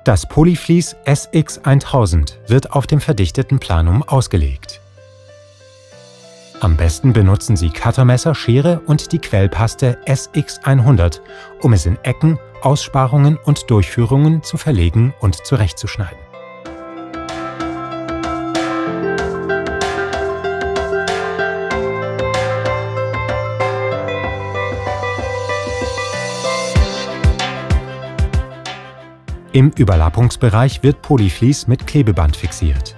Das Polyfleece SX1000 wird auf dem verdichteten Planum ausgelegt. Am besten benutzen Sie Cuttermesser, Schere und die Quellpaste SX100, um es in Ecken, Aussparungen und Durchführungen zu verlegen und zurechtzuschneiden. Im Überlappungsbereich wird Polyfleece mit Klebeband fixiert.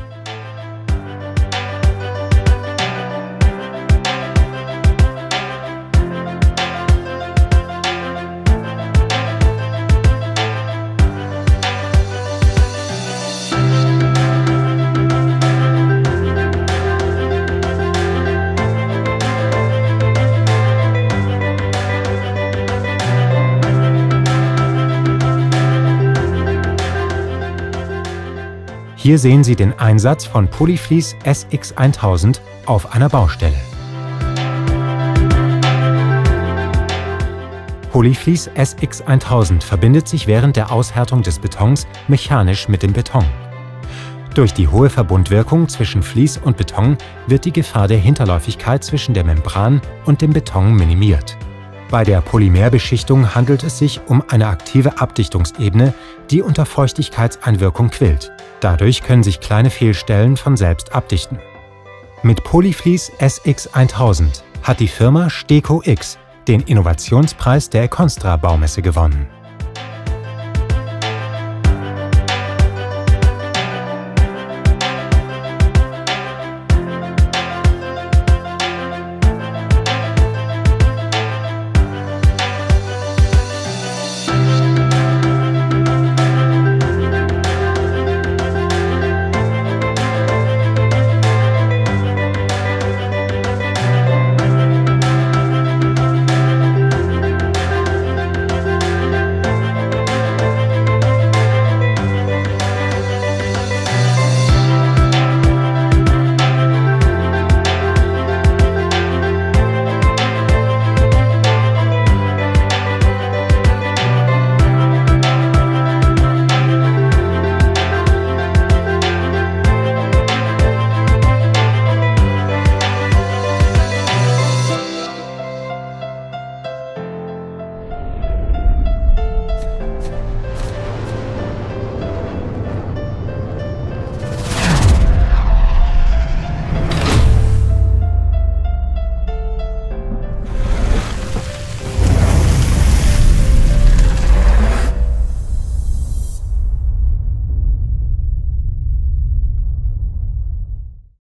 Hier sehen Sie den Einsatz von Polyfleece SX1000 auf einer Baustelle. Polyfleece SX1000 verbindet sich während der Aushärtung des Betons mechanisch mit dem Beton. Durch die hohe Verbundwirkung zwischen Vlies und Beton wird die Gefahr der Hinterläufigkeit zwischen der Membran und dem Beton minimiert. Bei der Polymerbeschichtung handelt es sich um eine aktive Abdichtungsebene, die unter Feuchtigkeitseinwirkung quillt. Dadurch können sich kleine Fehlstellen von selbst abdichten. Mit Polyfleece SX1000 hat die Firma STECO X den Innovationspreis der Econstra Baumesse gewonnen.